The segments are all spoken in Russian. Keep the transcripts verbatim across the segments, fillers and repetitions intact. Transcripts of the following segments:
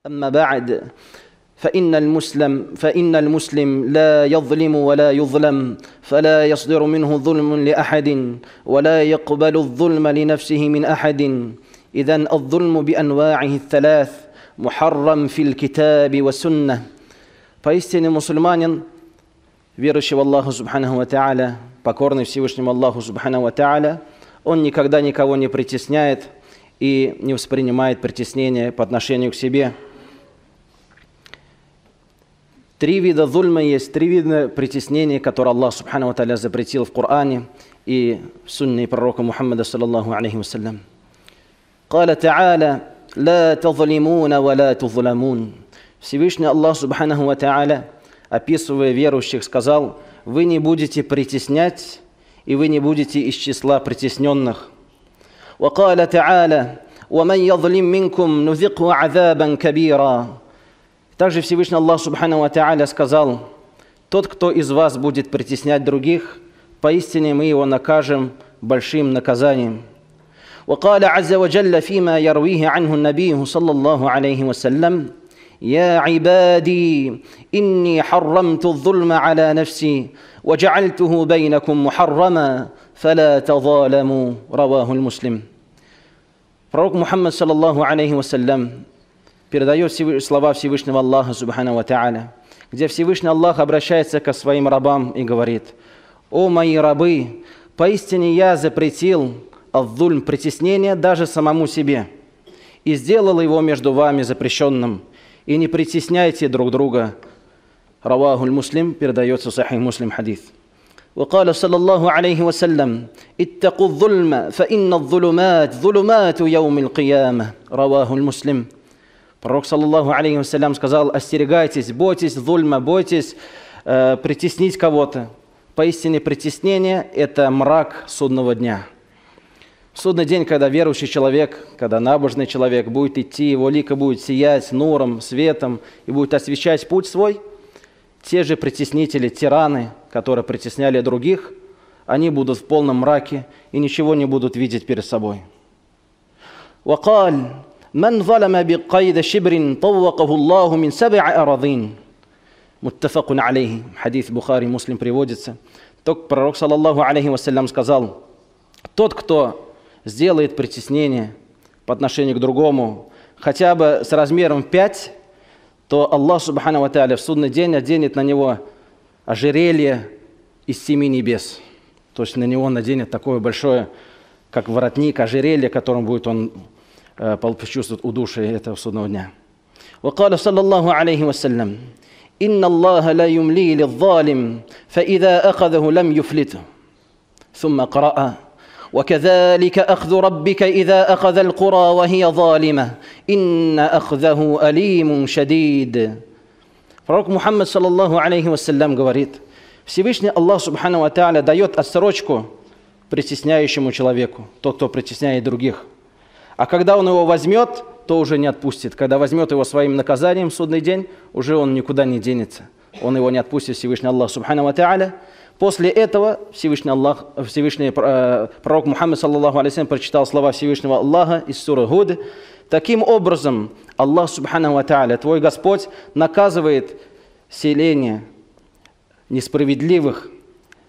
أما بعد فإن المسلم فإن المسلم لا يظلم ولا يظلم فلا يصدر منه ظلم لأحد ولا يقبل الظلم لنفسه من أحد إذن الظلم بأنواعه الثلاث محرم في الكتاب والسنة. Поистине мусульманин, верующий в Аллаха Субханаху ва Тааля, покорный Всевышнему Аллаху Субханаху ва Тааля, он никогда никого не притесняет и не воспринимает притеснение по отношению к себе. Три вида зульма есть, три вида притеснения, которые Аллах Субханаху ва Тааля запретил в Коране и в сунне пророка Мухаммада саллаллаху алейхи вассалям. Каля Тааля ла тазлимуна ва ла тузламун. Всевышний Аллах Субханаху ва Тааля, описывая верующих, сказал: вы не будете притеснять, и вы не будете из числа притесненных. Ва каля Тааля ва ман язлим минкум нузикху азабан кабира. Также Всевышний Аллах Субханаху ва Тааля сказал: тот, кто из вас будет притеснять других, поистине мы его накажем большим наказанием. وقال عز وجل فيما يرويه عنه النبي صلى الله عليه وسلم: يا عبادي إني حرمت الظلم على نفسي وجعلته بينكم محرما فلا تظالموا. رواه المسلم. Пророк Мухаммад саллаллаху алейхи вассалям передает слова Всевышнего Аллаха Субханаху ва Тааля, где Всевышний Аллах обращается к своим рабам и говорит: «О мои рабы, поистине я запретил ад-зульм, притеснение, даже самому себе, и сделал его между вами запрещенным, и не притесняйте друг друга». Равахуль Муслим, передается Сахих Муслим хадис. وقال صلى الله عليه وسلم: اتقوا الظلم فإن الظلمات ظلمات يوم القيامة. رواه المسلم. Пророк саллаллаху алейхи вассалям сказал: остерегайтесь, бойтесь зульма, бойтесь э, притеснить кого-то. Поистине притеснение – это мрак судного дня. В судный день, когда верующий человек, когда набожный человек будет идти, его лико будет сиять нуром, светом и будет освещать путь свой, те же притеснители, тираны, которые притесняли других, они будут в полном мраке и ничего не будут видеть перед собой. وقال من ظلم بقيد شبر طوقه الله من سبع أراضين. متفق عليه. Хадис Бухари, Муслим приводится. Только пророк саллаллаху алейхи вассалям сказал: тот, кто сделает притеснение по отношению к другому хотя бы с размером пять, то Аллах Субханаху ва Тааля в судный день оденет на него ожерелье из семи небес. То есть на него наденет такое большое, как воротник, ожерелье, которым будет он э, почувствовать удушье этого судного дня. وقال صلى الله عليه وسلم: إن الله لا يملي للظالم فإذا أخذه لم يفلته. ثم قرأ: وكذلك أخذ ربك إذا أخذ القرى وهي ظالمة إن أخذه أليم شديد. Пророк Мухаммад саллаллаху алейхи вассалям говорит: Всевышний Аллах Субханаху ва Тааля дает отсрочку притесняющему человеку, тот, кто притесняет других. А когда он его возьмет, то уже не отпустит. Когда возьмет его своим наказанием в судный день, уже он никуда не денется. Он его не отпустит, Всевышний Аллах Субханаху ва Тааля. После этого Всевышний Аллах, Всевышний э, пророк Мухаммад саллаллаху алейхи вассалям прочитал слова Всевышнего Аллаха из суры Гуд. Таким образом, Аллах Субханаху ва Тааля, твой Господь, наказывает селение несправедливых,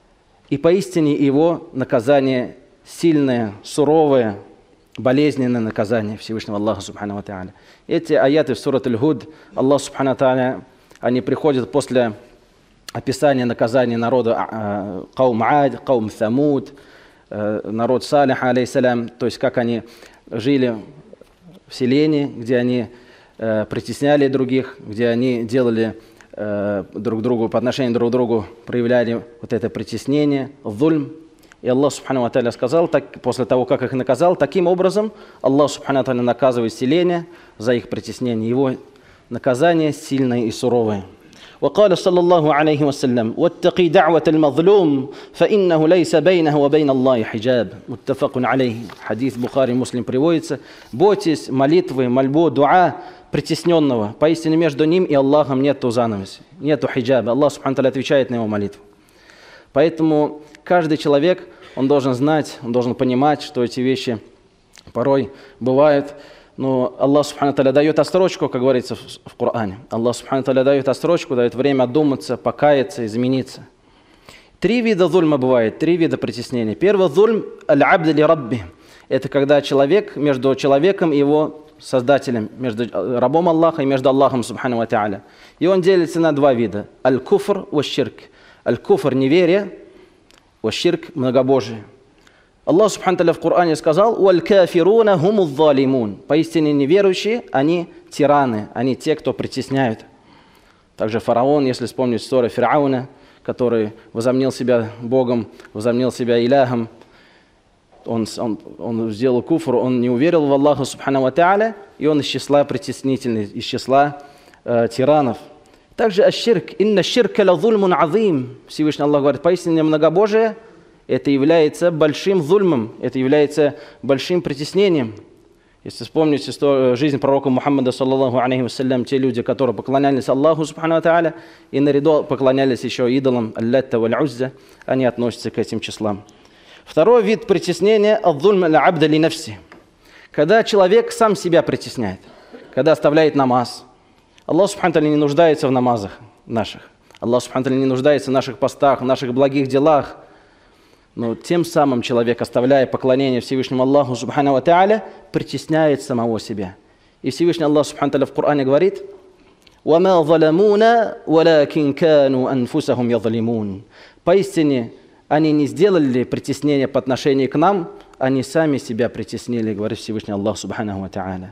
и поистине его наказание сильное, суровое, болезненное наказание Всевышнего Аллаха Субханаху ва Тааля. Эти аяты в сурат Аль-Гуд, Аллах Субханаху ва Тааля, они приходят после описание наказания народа Каум Ад, Каум Самуд, народ Салих, алейхиссалям, то есть как они жили в селении, где они э, притесняли других, где они делали э, друг другу, по отношению друг к другу, проявляли вот это притеснение, зульм. И Аллах Субханаху ва Тааля сказал, так, после того, как их наказал, таким образом Аллах Субханаху ва Тааля наказывает селение за их притеснение. Его наказание сильное и суровое. وقال صلى الله عليه وسلم: واتقي دعوة المظلوم فإنه ليس بينه وبين الله حجاب. متفق عليه. Хадис Бухари, Муслим приводится: бойтесь молитвы, мольбу, дуа притесненного. Поистине между ним и Аллахом нету занавеса, нету хиджаба. Аллах Субханаху ва Тааля отвечает на его молитву. Поэтому каждый человек, он должен знать, он должен понимать, что эти вещи порой бывают. Но Аллах Субхану Тааля дает отсрочку, как говорится в, в Коране. Аллах Субхану Тааля дает отсрочку, дает время одуматься, покаяться, измениться. Три вида зульма бывает, три вида притеснения. Первый зульм аль-абд ли рабби. Это когда человек между человеком и его Создателем, между рабом Аллаха и между Аллахом Субхану Тааля. И он делится на два вида. Аль-куфр ва ширк. Аль-куфр – неверие, ва ширк – многобожие. Аллах Субхану Тааля в Коране сказал: «Валь-кафируна хуму залимун». Поистине неверующие, они тираны, они те, кто притесняют. Также фараон, если вспомнить историю Фирауна, который возомнил себя Богом, возомнил себя Иляхом, он, он, он сделал куфр, он не уверил в Аллаха Субхану Тааля, и он из числа притеснительных, из числа э, тиранов. Также аш-ширк. «Инна ширка ла зульмун азим». Всевышний Аллах говорит, поистине многобожие это является большим зульмом, это является большим притеснением. Если вспомнить историю, жизнь пророка Мухаммада, саллаллаху алейхи вассалям, те люди, которые поклонялись Аллаху Субхану Тааля, и наряду поклонялись еще идолам Аллатта валь-Узза, они относятся к этим числам. Второй вид притеснения – ад-зульм аль-абда ли нафси. Когда человек сам себя притесняет, когда оставляет намаз. Аллах Субхану Тааля не нуждается в намазах наших. Аллах Субхану Тааля не нуждается в наших постах, в наших благих делах. Но тем самым человек, оставляя поклонение Всевышнему Аллаху Субхану Тааля, притесняет самого себя. И Всевышний Аллах Субхану Тааля в Коране говорит: «Вама заламуна, валякин кану анфусахум язлимун». Поистине, они не сделали притеснение по отношению к нам, они сами себя притеснили, говорит Всевышний Аллах Субхану Тааля.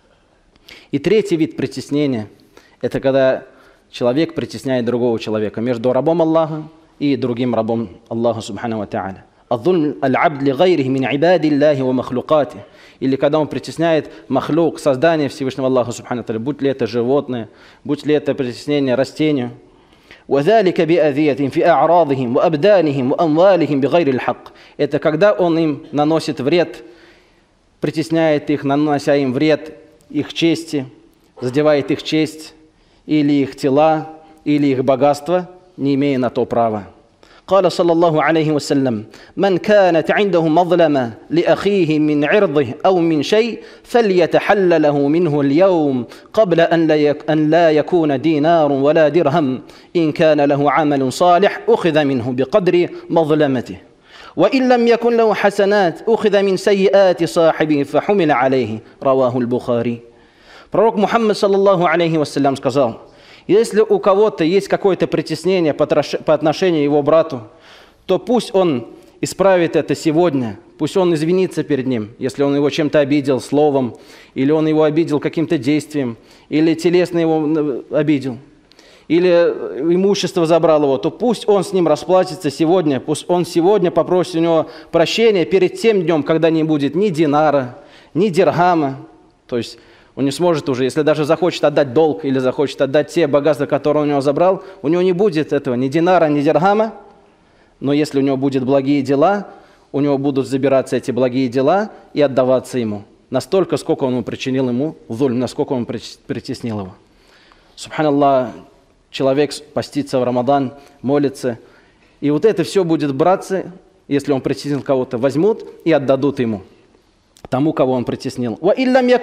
И третий вид притеснения – это когда человек притесняет другого человека между рабом Аллаха и другим рабом Аллаха Субхану Тааля. «Ад-зульм аль-абд ли гайрихи мин ибади Аллахи ва махлукати». Или когда он притесняет махлук, создание Всевышнего Аллаха Субхану Тааля, будь ли это животное, будь ли это притеснение растению. وَذَلِكَ بِأَذِيَةٍ فِي أَعْرَاضِهِمْ وَأَبْدَانِهِمْ وَأَمْوَالِهِمْ بِغَيْرِ الْحَقِّ. Это когда он им наносит вред, притесняет их, нанося им вред их чести, задевает их честь, или их тела, или их богатство, не имея на то права. قال صلى الله عليه وسلم: من كانت عنده مظلمة لأخيه من عرضه أو من شيء فليتحلل له منه اليوم قبل أن لا يكون دينار ولا درهم إن كان له عمل صالح أخذ منه بقدر مظلمته وإن لم يكن له حسنات أخذ من سيئات صاحبه فحمل عليه. رواه البخاري. Пророк Мухаммад, саллаллаху алейхи вассалям, сказал: если у кого-то есть какое-то притеснение по отношению его брату, то пусть он исправит это сегодня, пусть он извинится перед ним, если он его чем-то обидел словом, или он его обидел каким-то действием, или телесно его обидел, или имущество забрал его, то пусть он с ним расплатится сегодня, пусть он сегодня попросит у него прощения перед тем днем, когда не будет ни динара, ни дирхама, то есть он не сможет уже, если даже захочет отдать долг или захочет отдать те богатства, которые он у него забрал, у него не будет этого ни динара, ни дирхама. Но если у него будут благие дела, у него будут забираться эти благие дела и отдаваться ему. Настолько, сколько он причинил ему зульм, насколько он притеснил его. Субханаллах, человек постится в Рамадан, молится. И вот это все будет браться, если он притеснил кого-то, возьмут и отдадут ему, тому, кого он притеснил. А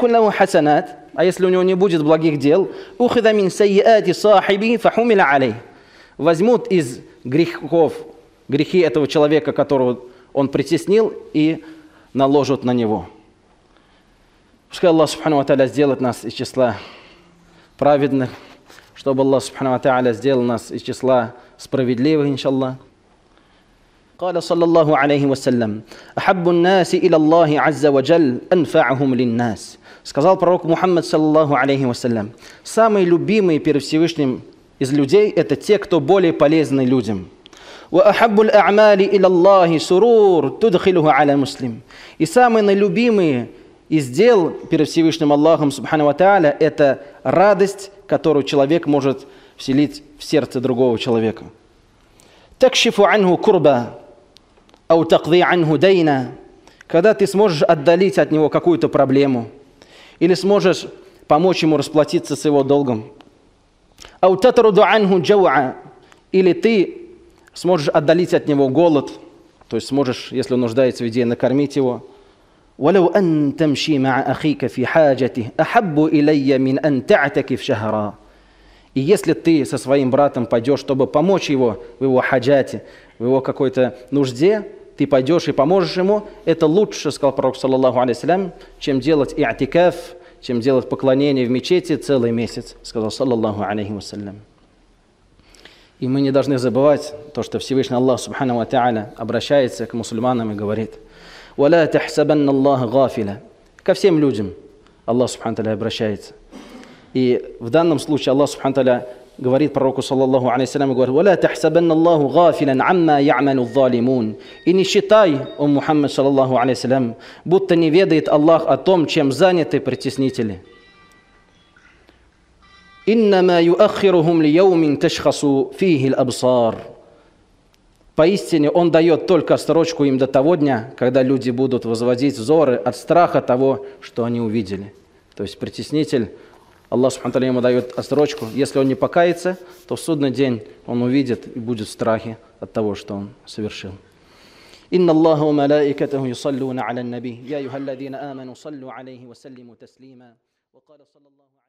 если у него не будет благих дел, возьмут из грехов, грехи этого человека, которого он притеснил, и наложат на него. Пускай Аллах Субхану ва Тааля сделает нас из числа праведных, чтобы Аллах Субхану ва Тааля сделал нас из числа справедливых, иншаллах. قال صلى الله عليه وسلم: أحب الناس إلى الله عز وجل أنفعهم للناس. Сказал пророк Мухаммад, саллаллаху алейхи вассалям: самые любимые перед Всевышним из людей – это те, кто более полезны людям. وأحب الأعمال إلى الله سرور تدخله على مسلم. И самые наилюбимые из дел перед Всевышним Аллахом Субхану ва Тааля – это радость, которую человек может вселить в сердце другого человека. تكشف عنه كربا أو تقضي عنه دينا. Когда ты сможешь отдалить от него какую-то проблему, или сможешь помочь ему расплатиться с его долгом. أو تطرد عنه جوعا. Или ты сможешь отдалить от него голод, то есть сможешь, если он нуждается в еде, накормить его. ولو أن تمشي مع أخيك في حاجته أحب إلي من أن تعتكف شهرا. И если ты со своим братом пойдешь, чтобы помочь его в его хаджате, в его какой-то нужде, ты пойдешь и поможешь ему, это лучше, сказал пророк, саллаллаху алейхи, чем делать и'тикаф, чем делать поклонение в мечети целый месяц, сказал саллаллаху алейхи вассалям. И мы не должны забывать то, что Всевышний Аллах субхану ва та'аля обращается к мусульманам и говорит: «Валя тахсабанна Аллаха гафиля». Ко всем людям Аллах субхану ва та'аля обращается. И в данном случае Аллах субхану ва та'аля говорит пророку, саллаллаху алейхи ва говорит: «Валя тахсабанна Аллаху гафилян амма я'малу залимун». И не считай, о Мухаммад, саллаллаху алейхи ва, будто не ведает Аллах о том, чем заняты притеснители. «Иннама юаххирухум лияумин ташхасу фихи ал-абсар». Поистине Он дает только строчку им до того дня, когда люди будут возводить взоры от страха того, что они увидели. То есть притеснитель, Аллах субхану ва та'аля ему дает отсрочку. Если он не покается, то в судный день он увидит и будет в страхе от того, что он совершил. «Инна Аллаха ва малаикатаху юсаллуна аля наби, я юхалладина аману саллу алейхи ва саллиму таслима».